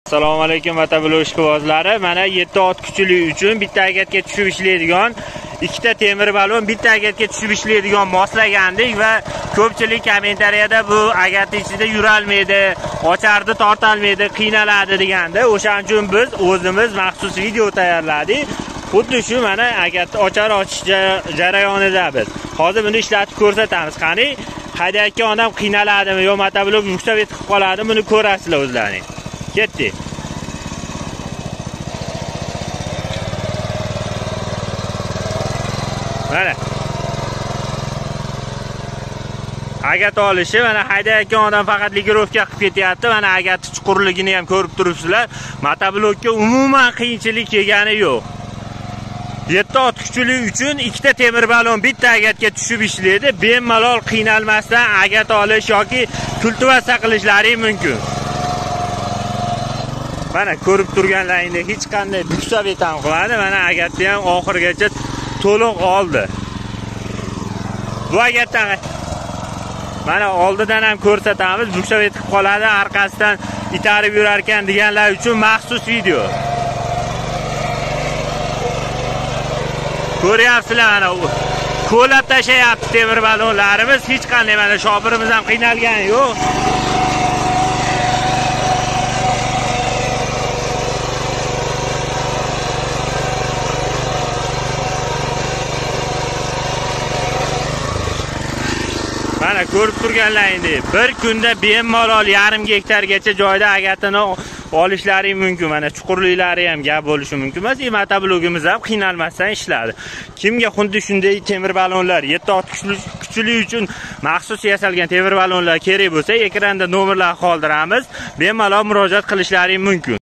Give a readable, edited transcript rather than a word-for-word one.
Assalomu alaykum vatandosh ishqibozlari. Mana 7 ot kuchli uchun bitta agatga tushib ishlaydigan, ikkita temir balon bitta agatga tushib ishlaydigan moslagandik va ko'pchilik kommentariyada bu agatning ichida yurolmaydi, ocharni tortolmaydi, qiynaladi deganda, o'shaning uchun biz o'zimiz maxsus video tayyorladik. Xuddi shu mana agatni ochar ochish jarayonida biz hozir buni ishlatib ko'rsatamiz. Qani haydayotgan odam qiynaladimi yo motoblok yuksak etib qoladimi, buni ko'rasizlar o'zlaringiz. Ketdi. Mana. Agat olishi, mana haydayotgan odam faqat ligirovka qilib ketyapti. Mana agatni chuqurligini ham ko'rib turibsizlar. Motoblokka umuman qiyinchilik yegani yo'q. 7 ot kuchli uchun ikkita temir balon bitta agatga tushib ishlaydi. Bemalol qiynalmasdan agat olish yoki kultivatsiya qilishlari mumkin. Mana ko'rib turganlaringdek hech qanday buksab etam qilmadi. Mana agatni ham oxirigacha to'liq oldi. Bu agatdan mana oldidan ham ko'rsatamiz, buksab etib qoladi, orqasidan itarib yurar ekan deganlar uchun maxsus video. Ko'ryapsizlar, mana ko'lab tashayapti temir balonlarimiz, hech qanday mana shopirimiz ham qiynalgani yo'q. Mana ko'rib turganlaringdek, bir kunda bemalol yarim gektargacha joyda agatini olishlari mumkin. Mana chuqurliklari ham gap bo'lishi mumkin emas. Motoblogimiz ham qiynalmasdan ishladi. Kimga xuddi shunday temir balonlar 7 ot kuchli uchun maxsus yasalgan temir balonlar kerak bo'lsa, ekranda nomerlar qoldiramiz. Bemalol murojaat qilishlari mumkin.